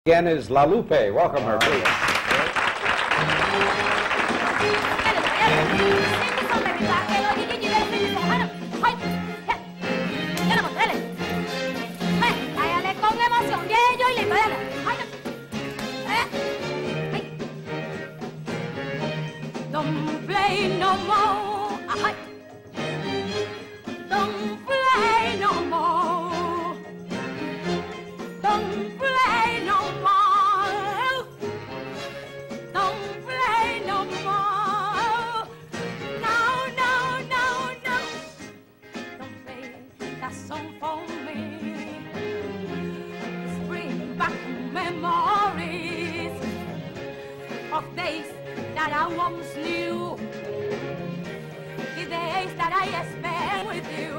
Again is La Lupe. Welcome her, please. Don't play no more. Don't play no more. Don't play no more. Don't play no more. No, no, no, no. Don't play that song for me. It's bring back memories of days that I once knew, the days that I spent with you.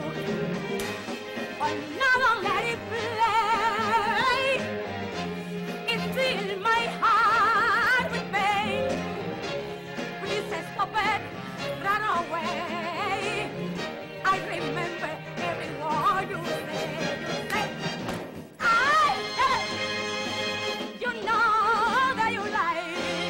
But now don't let it play. It fills my heart with pain. Please stop it, run away. I remember every word you said. You said, you know that you lie.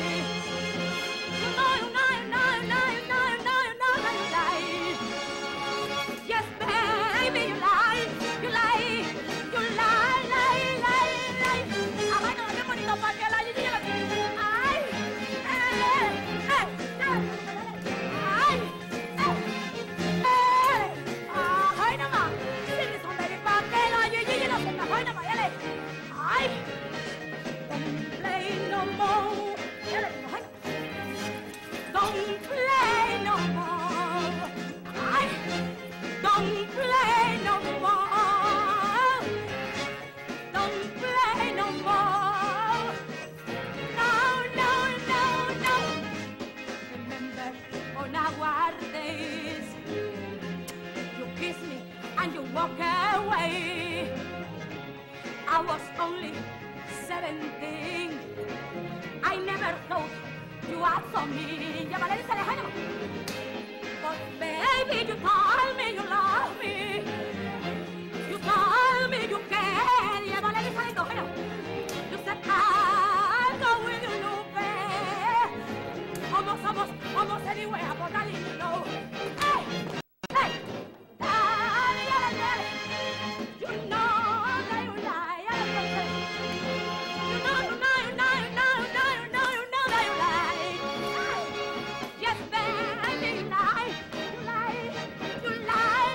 Don't play no more. Don't play no more. Don't play no more. No, no, no, no. Remember on our days, you kissed me and you walk away. I was only 17. I never thought you asked for me. But baby, you told me you love me. You told me you care. You said I'll go with you, Lupe. Almost anywhere, but I didn't know. Hey, hey, you know that you lie. You know that you lie. Yes, baby, you lie. You lie,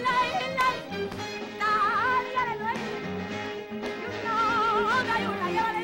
lie. You know that you lie.